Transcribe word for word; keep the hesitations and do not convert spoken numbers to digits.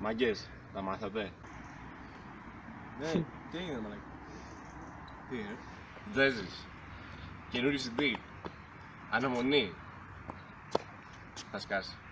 Μαγκές, τα μάθατε? Ναι, τι έγινε μαλάκα? Τι είναι? Jezies. Καινούριο σι ντι. Αναμονή. Θα σκάσει.